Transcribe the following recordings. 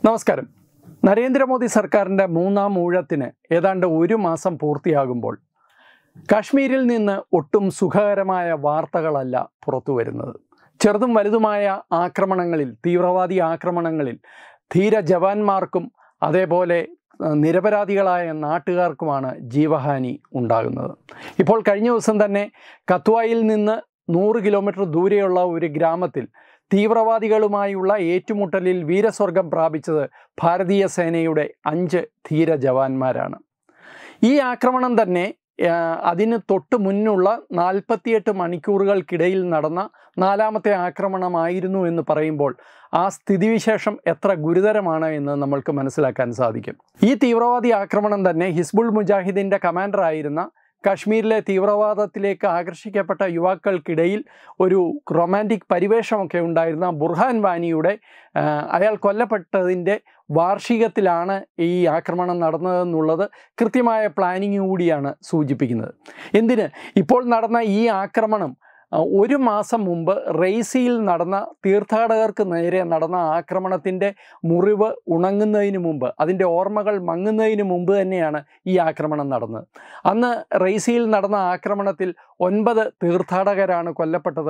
നമസ്കാരം. നരേന്ദ്രമോദി സർക്കാരിൻ്റെ മൂന്നാം ഊഴത്തിന് ഏതാണ്ട് ഒരു മാസം പൂർത്തിയാകുമ്പോൾ കാശ്മീരിൽ നിന്ന് ഒട്ടും സുഖകരമായ വാർത്തകളല്ല പുറത്തു വരുന്നത്. ചെറുതും വലുതുമായ ആക്രമണങ്ങളിൽ, തീവ്രവാദി ആക്രമണങ്ങളിൽ ധീര ജവാന്മാർക്കും അതേപോലെ നിരപരാധികളായ നാട്ടുകാർക്കുമാണ് ജീവഹാനി ഉണ്ടാകുന്നത്. ഇപ്പോൾ കഴിഞ്ഞ ദിവസം തന്നെ കത്വായിൽ നിന്ന് 100 കിലോമീറ്റർ ദൂരെയുള്ള ഒരു ഗ്രാമത്തിൽ തീവ്രവാദികളുമായുള്ള ഏറ്റുമുട്ടലിൽ വീരസ്വർഗം പ്രാപിച്ചത് ഭാരതീയ സേനയുടെ 5 ധീര ജവാന്മാരാണ്. ഈ ആക്രമണം തന്നെ അതിന് തൊട്ട് മുന്നുള്ള 48 മണിക്കൂറുകൾക്കിടയിൽ നടന്ന 4ാമത്തെ ആക്രമണമായിരുന്നു എന്ന് പറയുമ്പോൾ ആ സ്ഥിതിവിശേഷം എത്ര ഗുരുതരമാണ് എന്ന് നമ്മൾക്ക് മനസ്സിലാക്കാൻ സാധിക്കും. ഈ തീവ്രവാദി ആക്രമണം തന്നെ ഹിസ്ബുൾ മുജാഹിദിൻ്റെ കമാൻഡറായിരുന്ന കാശ്മീരിലെ തീവ്രവാദത്തിലേക്ക് ആകർഷിക്കപ്പെട്ട യുവാക്കൾക്കിടയിൽ ഒരു റൊമാൻറ്റിക് പരിവേഷമൊക്കെ ഉണ്ടായിരുന്ന ബുർഹാൻ വാനിയുടെ അയാൾ കൊല്ലപ്പെട്ടതിൻ്റെ വാർഷികത്തിലാണ് ഈ ആക്രമണം നടന്നതെന്നുള്ളത് കൃത്യമായ പ്ലാനിങ് കൂടിയാണ് സൂചിപ്പിക്കുന്നത്. എന്തിന്? ഇപ്പോൾ നടന്ന ഈ ആക്രമണം ഒരു മാസം മുമ്പ് റെയ്സിയിൽ നടന്ന തീർത്ഥാടകർക്ക് നേരെ നടന്ന ആക്രമണത്തിൻ്റെ മുറിവ് ഉണങ്ങുന്നതിന് മുമ്പ്, അതിൻ്റെ ഓർമ്മകൾ മങ്ങുന്നതിന് മുമ്പ് തന്നെയാണ് ഈ ആക്രമണം നടന്നത്. അന്ന് റെയ്സിയിൽ നടന്ന ആക്രമണത്തിൽ 9 തീർത്ഥാടകരാണ് കൊല്ലപ്പെട്ടത്.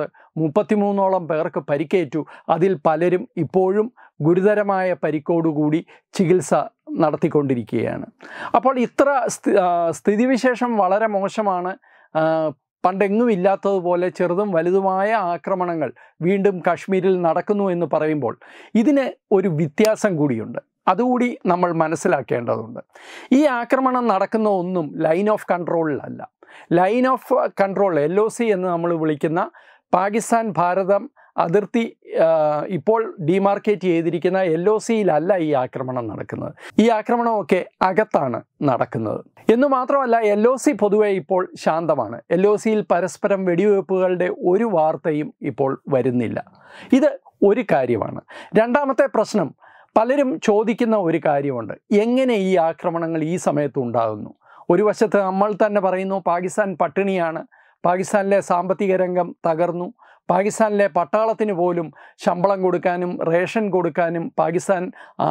33ഓളം പേർക്ക് പരിക്കേറ്റു. അതിൽ പലരും ഇപ്പോഴും ഗുരുതരമായ പരിക്കോടുകൂടി ചികിത്സ നടത്തിക്കൊണ്ടിരിക്കുകയാണ്. അപ്പോൾ ഇത്ര സ്ഥിതിവിശേഷം വളരെ മോശമാണ്. പണ്ടെങ്ങും ഇല്ലാത്തതുപോലെ ചെറുതും വലുതുമായ ആക്രമണങ്ങൾ വീണ്ടും കാശ്മീരിൽ നടക്കുന്നു എന്ന് പറയുമ്പോൾ ഇതിന് ഒരു വ്യത്യാസം കൂടിയുണ്ട്. അതുകൂടി നമ്മൾ മനസ്സിലാക്കേണ്ടതുണ്ട്. ഈ ആക്രമണം നടക്കുന്ന ഒന്നും ലൈൻ ഓഫ് കൺട്രോളിലല്ല. ലൈൻ ഓഫ് കൺട്രോൾ, LOC എന്ന് നമ്മൾ വിളിക്കുന്ന പാകിസ്ഥാൻ ഭാരതം അതിർത്തി ഇപ്പോൾ ഡിമാർക്കേറ്റ് ചെയ്തിരിക്കുന്ന LOCയിലല്ല ഈ ആക്രമണം നടക്കുന്നത്. ഈ ആക്രമണമൊക്കെ അകത്താണ് നടക്കുന്നത്. എന്നു മാത്രമല്ല, LOC പൊതുവെ ഇപ്പോൾ ശാന്തമാണ്. LOCയിൽ പരസ്പരം വെടിവെപ്പുകളുടെ ഒരു വാർത്തയും ഇപ്പോൾ വരുന്നില്ല. ഇത് ഒരു കാര്യമാണ്. രണ്ടാമത്തെ പ്രശ്നം, പലരും ചോദിക്കുന്ന ഒരു കാര്യമുണ്ട്. എങ്ങനെ ഈ ആക്രമണങ്ങൾ ഈ സമയത്ത് ഉണ്ടാകുന്നു? ഒരു വശത്ത് നമ്മൾ തന്നെ പറയുന്നു പാകിസ്ഥാൻ പട്ടിണിയാണ്, പാകിസ്ഥാനിലെ സാമ്പത്തിക രംഗം തകർന്നു, പാകിസ്ഥാനിലെ പട്ടാളത്തിന് പോലും ശമ്പളം കൊടുക്കാനും റേഷൻ കൊടുക്കാനും പാകിസ്ഥാൻ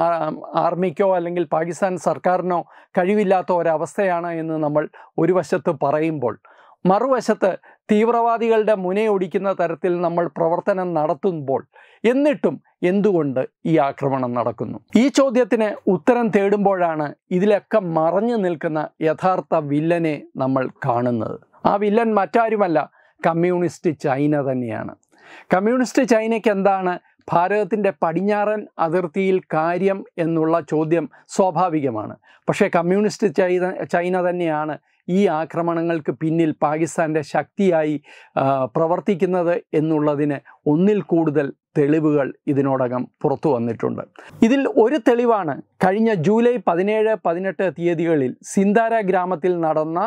ആർമിക്കോ അല്ലെങ്കിൽ പാകിസ്ഥാൻ സർക്കാരിനോ കഴിവില്ലാത്ത ഒരവസ്ഥയാണ് എന്ന് നമ്മൾ ഒരു വശത്ത് പറയുമ്പോൾ, മറുവശത്ത് തീവ്രവാദികളുടെ മുനയൊടിക്കുന്ന തരത്തിൽ നമ്മൾ പ്രവർത്തനം നടത്തുമ്പോൾ എന്നിട്ടും എന്തുകൊണ്ട് ഈ ആക്രമണം നടക്കുന്നു? ഈ ചോദ്യത്തിന് ഉത്തരം തേടുമ്പോഴാണ് ഇതിലൊക്കെ മറഞ്ഞു നിൽക്കുന്ന യഥാർത്ഥ വില്ലനെ നമ്മൾ കാണുന്നത്. ആ വില്ലൻ മറ്റാരുമല്ല, കമ്മ്യൂണിസ്റ്റ് ചൈന തന്നെയാണ്. കമ്മ്യൂണിസ്റ്റ് ചൈനയ്ക്ക് എന്താണ് ഭാരതത്തിൻ്റെ പടിഞ്ഞാറൻ അതിർത്തിയിൽ കാര്യം എന്നുള്ള ചോദ്യം സ്വാഭാവികമാണ്. പക്ഷേ കമ്മ്യൂണിസ്റ്റ് ചൈന തന്നെയാണ് ഈ ആക്രമണങ്ങൾക്ക് പിന്നിൽ പാകിസ്ഥാൻ്റെ ശക്തിയായി പ്രവർത്തിക്കുന്നത് എന്നുള്ളതിന് ഒന്നിൽ കൂടുതൽ തെളിവുകൾ ഇതിനോടകം പുറത്തു വന്നിട്ടുണ്ട്. ഇതിൽ ഒരു തെളിവാണ് കഴിഞ്ഞ ജൂലൈ 17, 18 തീയതികളിൽ സിന്ദാര ഗ്രാമത്തിൽ നടന്ന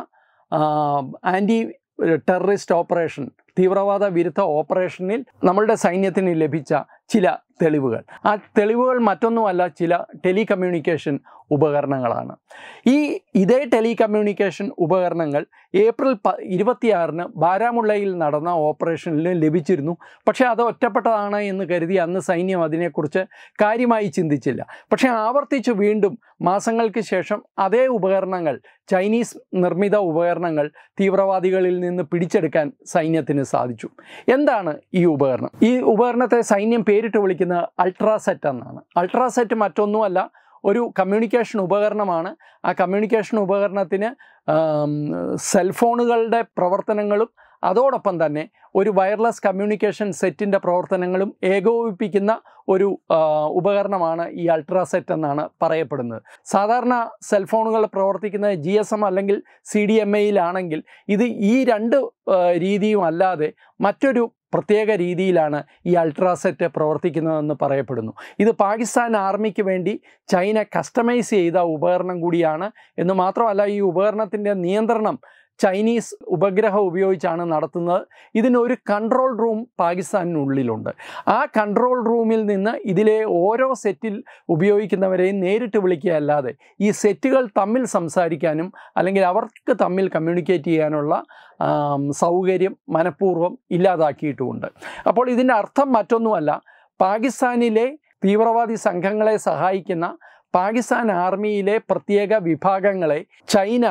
ആൻറ്റി ടെററിസ്റ്റ് ഓപ്പറേഷൻ, തീവ്രവാദ വിരുദ്ധ ഓപ്പറേഷനിൽ നമ്മളുടെ സൈന്യത്തിന് ലഭിച്ച ചില തെളിവുകൾ. ആ തെളിവുകൾ മറ്റൊന്നുമല്ല, ചില ടെലികമ്മ്യൂണിക്കേഷൻ ഉപകരണങ്ങളാണ്. ഇതേ ടെലികമ്മ്യൂണിക്കേഷൻ ഉപകരണങ്ങൾ ഏപ്രിൽ 26-ന് ബാരാമുള്ളയിൽ നടന്ന ഓപ്പറേഷനിൽ ലഭിച്ചിരുന്നു. പക്ഷേ അത് ഒറ്റപ്പെട്ടതാണ് എന്ന് കരുതി അന്ന് സൈന്യം അതിനെക്കുറിച്ച് കാര്യമായി ചിന്തിച്ചില്ല. പക്ഷേ ആവർത്തിച്ച് വീണ്ടും മാസങ്ങൾക്ക് ശേഷം അതേ ഉപകരണങ്ങൾ, ചൈനീസ് നിർമ്മിത ഉപകരണങ്ങൾ തീവ്രവാദികളിൽ നിന്ന് പിടിച്ചെടുക്കാൻ സൈന്യത്തിന് സാധിച്ചു. എന്താണ് ഈ ഉപകരണം? ഈ ഉപകരണത്തെ സൈന്യം പേരിട്ട് വിളിക്കുന്നത് അൾട്രാസെറ്റ് എന്നാണ്. അൾട്രാസെറ്റ് മറ്റൊന്നുമല്ല, ഒരു കമ്മ്യൂണിക്കേഷൻ ഉപകരണമാണ്. ആ കമ്മ്യൂണിക്കേഷൻ ഉപകരണത്തിന് സെൽഫോണുകളുടെ പ്രവർത്തനങ്ങളും അതോടൊപ്പം തന്നെ ഒരു വയർലെസ് കമ്മ്യൂണിക്കേഷൻ സെറ്റിൻ്റെ പ്രവർത്തനങ്ങളും ഏകോപിപ്പിക്കുന്ന ഒരു ഉപകരണമാണ് ഈ അൾട്രാസെറ്റ് എന്നാണ് പറയപ്പെടുന്നത്. സാധാരണ സെൽഫോണുകൾ പ്രവർത്തിക്കുന്നത് GSM അല്ലെങ്കിൽ CDMAയിലാണെങ്കിൽ ഇത് ഈ 2 രീതിയും അല്ലാതെ മറ്റൊരു പ്രത്യേക രീതിയിലാണ് ഈ അൾട്രാസെറ്റ് പ്രവർത്തിക്കുന്നതെന്ന് പറയപ്പെടുന്നു. ഇത് പാകിസ്ഥാൻ ആർമിക്ക് വേണ്ടി ചൈന കസ്റ്റമൈസ് ചെയ്ത ഉപകരണം കൂടിയാണ്. എന്ന് മാത്രമല്ല, ഈ ഉപകരണത്തിൻ്റെ നിയന്ത്രണം ചൈനീസ് ഉപഗ്രഹം ഉപയോഗിച്ചാണ് നടത്തുന്നത്. ഇതിനൊരു കൺട്രോൾ റൂം പാകിസ്ഥാനിനുള്ളിലുണ്ട്. ആ കൺട്രോൾ റൂമിൽ നിന്ന് ഇതിലെ ഓരോ സെറ്റിൽ ഉപയോഗിക്കുന്നവരെയും നേരിട്ട് വിളിക്കുകയല്ലാതെ ഈ സെറ്റുകൾ തമ്മിൽ സംസാരിക്കാനും അല്ലെങ്കിൽ അവർക്ക് തമ്മിൽ കമ്മ്യൂണിക്കേറ്റ് ചെയ്യാനുള്ള സൗകര്യം മനഃപൂർവ്വം ഇല്ലാതാക്കിയിട്ടുമുണ്ട്. അപ്പോൾ ഇതിൻ്റെ അർത്ഥം മറ്റൊന്നുമല്ല, പാകിസ്ഥാനിലെ തീവ്രവാദി സംഘങ്ങളെ സഹായിക്കുന്ന പാകിസ്ഥാൻ ആർമിയിലെ പ്രത്യേക വിഭാഗങ്ങളെ ചൈന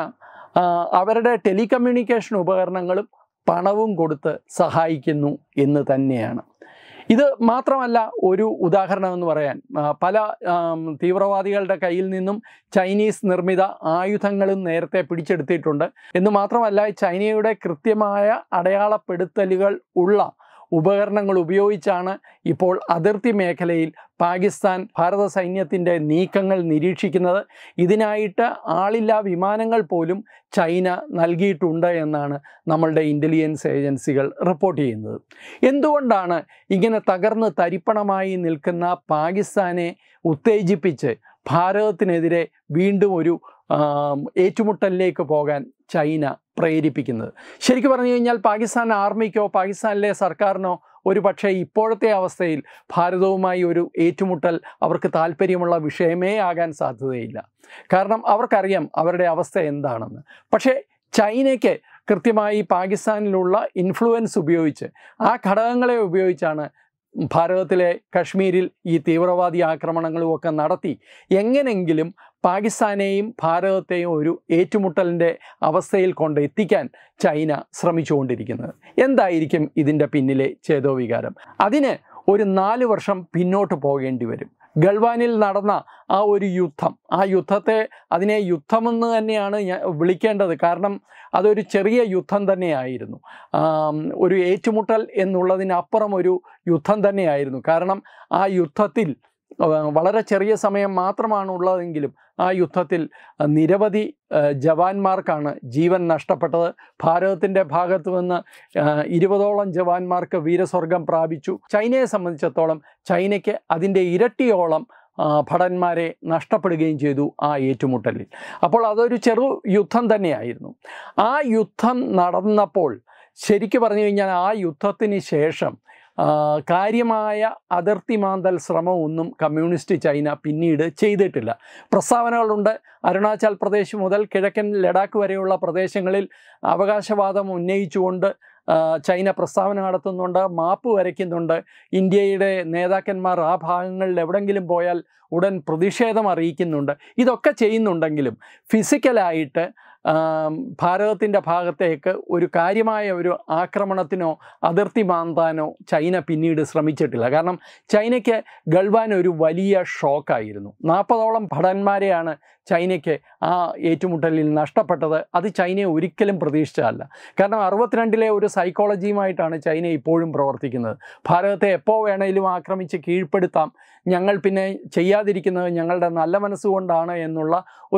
അവരുടെ ടെലികമ്മ്യൂണിക്കേഷൻ ഉപകരണങ്ങളും പണവും കൊടുത്ത് സഹായിക്കുന്നു എന്ന് തന്നെയാണ്. ഇത് മാത്രമല്ല, ഒരു ഉദാഹരണം എന്ന് പറയാൻ, പല തീവ്രവാദികളുടെ കയ്യിൽ നിന്നും ചൈനീസ് നിർമ്മിത ആയുധങ്ങളും നേരത്തെ പിടിച്ചെടുത്തിട്ടുണ്ട് എന്ന് മാത്രമല്ല, ചൈനയുടെ കൃത്യമായ അടയാളപ്പെടുത്തലുകൾ ഉള്ള ഉപകരണങ്ങൾ ഉപയോഗിച്ചാണ് ഇപ്പോൾ അതിർത്തി മേഖലയിൽ പാകിസ്ഥാൻ ഭാരത സൈന്യത്തിൻ്റെ നീക്കങ്ങൾ നിരീക്ഷിക്കുന്നത്. ഇതിനായിട്ട് ആളില്ലാ വിമാനങ്ങൾ പോലും ചൈന നൽകിയിട്ടുണ്ട് എന്നാണ് നമ്മളുടെ ഇൻ്റലിജൻസ് ഏജൻസികൾ റിപ്പോർട്ട് ചെയ്യുന്നത്. എന്തുകൊണ്ടാണ് ഇങ്ങനെ തകർന്ന് തരിപ്പണമായി നിൽക്കുന്ന പാകിസ്ഥാനെ ഉത്തേജിപ്പിച്ച് ഭാരതത്തിനെതിരെ വീണ്ടും ഒരു ഏറ്റുമുട്ടലിലേക്ക് പോകാൻ ചൈന പ്രേരിപ്പിക്കുന്നത്? ശരിക്കും പറഞ്ഞു കഴിഞ്ഞാൽ പാകിസ്ഥാൻ ആർമിക്കോ പാകിസ്ഥാനിലെ സർക്കാരിനോ ഒരു പക്ഷേ ഇപ്പോഴത്തെ അവസ്ഥയിൽ ഭാരതവുമായി ഒരു ഏറ്റുമുട്ടൽ അവർക്ക് താല്പര്യമുള്ള വിഷയമേ ആകാൻ സാധ്യതയില്ല. കാരണം അവർക്കറിയാം അവരുടെ അവസ്ഥ എന്താണെന്ന്. പക്ഷേ ചൈനയ്ക്ക് കൃത്യമായി പാകിസ്ഥാനിലുള്ള ഇൻഫ്ലുവൻസ് ഉപയോഗിച്ച്, ആ ഘടകങ്ങളെ ഉപയോഗിച്ചാണ് ഭാരതത്തിലെ കശ്മീരിൽ ഈ തീവ്രവാദി ആക്രമണങ്ങളും ഒക്കെ നടത്തി എങ്ങനെങ്കിലും പാകിസ്ഥാനെയും ഭാരതത്തെയും ഒരു ഏറ്റുമുട്ടലിൻ്റെ അവസ്ഥയിൽ കൊണ്ടെത്തിക്കാൻ ചൈന ശ്രമിച്ചുകൊണ്ടിരിക്കുന്നത്. എന്തായിരിക്കും ഇതിൻ്റെ പിന്നിലെ ചേതോവികാരം? അതിന് ഒരു 4 വർഷം പിന്നോട്ട് പോകേണ്ടി വരും. ഗൾവാനിൽ നടന്ന ആ ഒരു യുദ്ധം, ആ യുദ്ധത്തെ അതിനെ യുദ്ധമെന്ന് തന്നെയാണ് വിളിക്കേണ്ടത്. കാരണം അതൊരു ചെറിയ യുദ്ധം തന്നെയായിരുന്നു. ഒരു ഏറ്റുമുട്ടൽ എന്നുള്ളതിനപ്പുറം ഒരു യുദ്ധം തന്നെയായിരുന്നു. കാരണം ആ യുദ്ധത്തിൽ വളരെ ചെറിയ സമയം മാത്രമാണ് ഉള്ളതെങ്കിലും ആ യുദ്ധത്തിൽ നിരവധി ജവാന്മാർക്കാണ് ജീവൻ നഷ്ടപ്പെട്ടത്. ഭാരതത്തിൻ്റെ ഭാഗത്തു നിന്ന് 20ഓളം ജവാന്മാർക്ക് വീരസ്വർഗം പ്രാപിച്ചു. ചൈനയെ സംബന്ധിച്ചിടത്തോളം ചൈനയ്ക്ക് അതിൻ്റെ ഇരട്ടിയോളം ഭടന്മാരെ നഷ്ടപ്പെടുകയും ചെയ്തു ആ ഏറ്റുമുട്ടലിൽ. അപ്പോൾ അതൊരു ചെറു യുദ്ധം തന്നെയായിരുന്നു. ആ യുദ്ധം നടന്നപ്പോൾ ശരിക്കും പറഞ്ഞു കഴിഞ്ഞാൽ ആ യുദ്ധത്തിന് ശേഷം കാര്യമായ അതിർത്തി മാന്തൽ ശ്രമമൊന്നും കമ്മ്യൂണിസ്റ്റ് ചൈന പിന്നീട് ചെയ്തിട്ടില്ല. പ്രസ്താവനകളുണ്ട്. അരുണാചൽ പ്രദേശ് മുതൽ കിഴക്കൻ ലഡാക്ക് വരെയുള്ള പ്രദേശങ്ങളിൽ അവകാശവാദം ഉന്നയിച്ചുകൊണ്ട് ചൈന പ്രസ്താവന നടത്തുന്നുണ്ട്, മാപ്പ് വരയ്ക്കുന്നുണ്ട്. ഇന്ത്യയുടെ നേതാക്കന്മാർ ആ ഭാഗങ്ങളിൽ എവിടെങ്കിലും പോയാൽ ഉടൻ പ്രതിഷേധം അറിയിക്കുന്നുണ്ട്. ഇതൊക്കെ ചെയ്യുന്നുണ്ടെങ്കിലും ഫിസിക്കലായിട്ട് ഭാരതത്തിൻ്റെ ഭാഗത്തേക്ക് ഒരു കാര്യമായ ഒരു ആക്രമണത്തിനോ അതിർത്തി മാന്താനോ ചൈന പിന്നീട് ശ്രമിച്ചിട്ടില്ല. കാരണം ചൈനയ്ക്ക് ഗൾവാൻ ഒരു വലിയ ഷോക്കായിരുന്നു. 40ഓളം ഭടന്മാരെയാണ് ചൈനയ്ക്ക് ആ ഏറ്റുമുട്ടലിൽ നഷ്ടപ്പെട്ടത്. അത് ചൈനയെ ഒരിക്കലും പ്രതീക്ഷിച്ചതല്ല. കാരണം 62ലെ ഒരു സൈക്കോളജിയുമായിട്ടാണ് ചൈന ഇപ്പോഴും പ്രവർത്തിക്കുന്നത്. ഭാരതത്തെ എപ്പോൾ വേണേലും ആക്രമിച്ച് കീഴ്പ്പെടുത്താം, ഞങ്ങൾ പിന്നെ ചെയ്യാതിരിക്കുന്നത് ഞങ്ങളുടെ നല്ല മനസ്സുകൊണ്ടാണ് എന്നുള്ള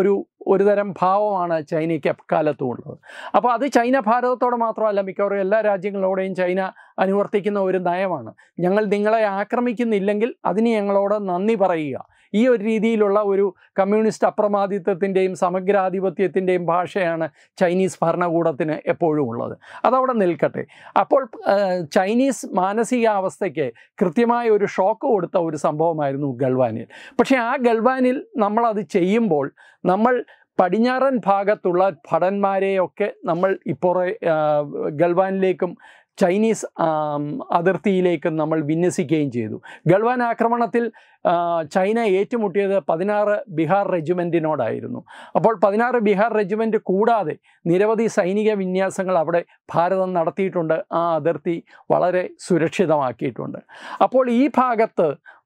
ഒരു തരം ഭാവമാണ് ചൈനയ്ക്ക് എക്കാലത്തും ഉള്ളത്. അപ്പോൾ അത് ചൈന ഭാരതത്തോടെ മാത്രമല്ല, മിക്കവാറും എല്ലാ രാജ്യങ്ങളോടെയും ചൈന അനുവർത്തിക്കുന്ന ഒരു നയമാണ്. ഞങ്ങൾ നിങ്ങളെ ആക്രമിക്കുന്നില്ലെങ്കിൽ അതിന് ഞങ്ങളോട് നന്ദി പറയുക. ഈ ഒരു രീതിയിലുള്ള ഒരു കമ്മ്യൂണിസ്റ്റ് അപ്രമാദിത്വത്തിൻ്റെയും സമഗ്രാധിപത്യത്തിൻ്റെയും ഭാഷയാണ് ചൈനീസ് ഭരണകൂടത്തിന് എപ്പോഴും ഉള്ളത്. അതവിടെ നിൽക്കട്ടെ. അപ്പോൾ ചൈനീസ് മാനസികാവസ്ഥയ്ക്ക് കൃത്യമായ ഒരു ഷോക്ക് കൊടുത്ത ഒരു സംഭവമായിരുന്നു ഗൾവാനിൽ. പക്ഷേ ആ ഗൾവാനിൽ നമ്മളത് ചെയ്യുമ്പോൾ നമ്മൾ പടിഞ്ഞാറൻ ഭാഗത്തുള്ള ഭടന്മാരെയൊക്കെ നമ്മൾ ഇപ്പോൾ ഗൾവാനിലേക്കും ചൈനീസ് അതിർത്തിയിലേക്കും നമ്മൾ വിന്യസിക്കുകയും ചെയ്തു. ഗൾവാൻ ആക്രമണത്തിൽ ചൈന ഏറ്റുമുട്ടിയത് 16 ബിഹാർ റെജിമെൻറ്റിനോടായിരുന്നു. അപ്പോൾ 16 ബിഹാർ റെജിമെൻറ്റ് കൂടാതെ നിരവധി സൈനിക വിന്യാസങ്ങൾ അവിടെ ഭാരതം നടത്തിയിട്ടുണ്ട്. ആ അതിർത്തി വളരെ സുരക്ഷിതമാക്കിയിട്ടുണ്ട്. അപ്പോൾ ഈ ഭാഗത്ത്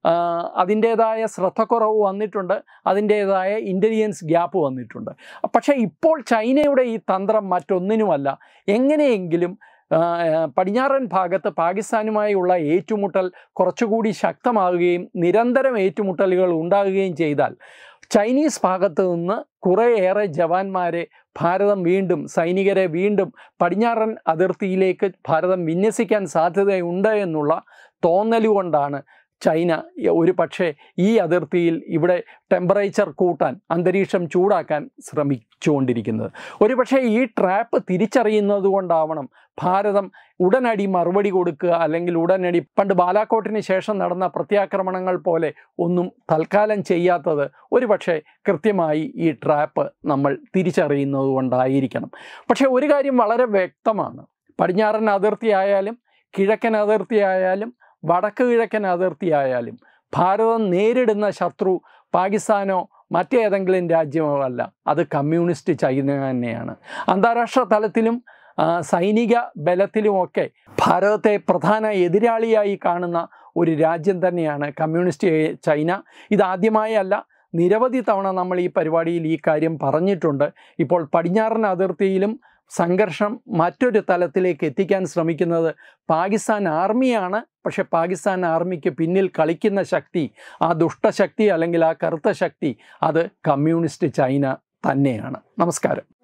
അതിൻ്റേതായ ശ്രദ്ധക്കുറവ് വന്നിട്ടുണ്ട്, അതിൻ്റേതായ ഇൻ്റലിജൻസ് ഗ്യാപ്പ് വന്നിട്ടുണ്ട്. പക്ഷേ ഇപ്പോൾ ചൈനയുടെ ഈ തന്ത്രം മറ്റൊന്നിനുമല്ല, എങ്ങനെയെങ്കിലും പടിഞ്ഞാറൻ ഭാഗത്ത് പാകിസ്ഥാനുമായുള്ള ഏറ്റുമുട്ടൽ കുറച്ചുകൂടി ശക്തമാകുകയും നിരന്തരം ഏറ്റുമുട്ടലുകൾ ഉണ്ടാകുകയും ചെയ്താൽ ചൈനീസ് ഭാഗത്ത് നിന്ന് കുറേയേറെ ജവാന്മാരെ ഭാരതം വീണ്ടും, സൈനികരെ വീണ്ടും പടിഞ്ഞാറൻ അതിർത്തിയിലേക്ക് ഭാരതം വിന്യസിക്കാൻ സാധ്യതയുണ്ട് എന്നുള്ള തോന്നലുകൊണ്ടാണ് ചൈന ഒരു പക്ഷേ ഈ അതിർത്തിയിൽ ഇവിടെ ടെമ്പറേച്ചർ കൂട്ടാൻ, അന്തരീക്ഷം ചൂടാക്കാൻ ശ്രമിച്ചുകൊണ്ടിരിക്കുന്നത്. ഒരുപക്ഷെ ഈ ട്രാപ്പ് തിരിച്ചറിയുന്നത് കൊണ്ടാവണം ഭാരതം ഉടനടി മറുപടി കൊടുക്കുക, അല്ലെങ്കിൽ ഉടനടി പണ്ട് ബാലാക്കോട്ടിന് ശേഷം നടന്ന പ്രത്യാക്രമണങ്ങൾ പോലെ ഒന്നും തൽക്കാലം ചെയ്യാത്തത്. ഒരുപക്ഷെ കൃത്യമായി ഈ ട്രാപ്പ് നമ്മൾ തിരിച്ചറിയുന്നത് കൊണ്ടായിരിക്കണം. പക്ഷേ ഒരു കാര്യം വളരെ വ്യക്തമാണ്, പടിഞ്ഞാറൻ അതിർത്തി ആയാലും കിഴക്കൻ അതിർത്തി ആയാലും വടക്ക് കിഴക്കൻ അതിർത്തി ആയാലും ഭാരതം നേരിടുന്ന ശത്രു പാകിസ്ഥാനോ മറ്റേതെങ്കിലും രാജ്യമോ അല്ല, അത് കമ്മ്യൂണിസ്റ്റ് ചൈന തന്നെയാണ്. അന്താരാഷ്ട്ര തലത്തിലും സൈനിക ബലത്തിലുമൊക്കെ ഭാരതത്തെ പ്രധാന എതിരാളിയായി കാണുന്ന ഒരു രാജ്യം തന്നെയാണ് കമ്മ്യൂണിസ്റ്റ് ചൈന. ഇതാദ്യമായല്ല, നിരവധി തവണ നമ്മൾ ഈ പരിപാടിയിൽ ഈ കാര്യം പറഞ്ഞിട്ടുണ്ട്. ഇപ്പോൾ പടിഞ്ഞാറൻ അതിർത്തിയിലും സംഘർഷം മറ്റൊരു തലത്തിലേക്ക് എത്തിക്കാൻ ശ്രമിക്കുന്നത് പാകിസ്ഥാൻ ആർമിയാണ്. പക്ഷെ പാകിസ്ഥാൻ ആർമിക്ക് പിന്നിൽ കളിക്കുന്ന ശക്തി, ആ ദുഷ്ടശക്തി അല്ലെങ്കിൽ ആ കറുത്ത ശക്തി, അത് കമ്മ്യൂണിസ്റ്റ് ചൈന തന്നെയാണ്. നമസ്കാരം.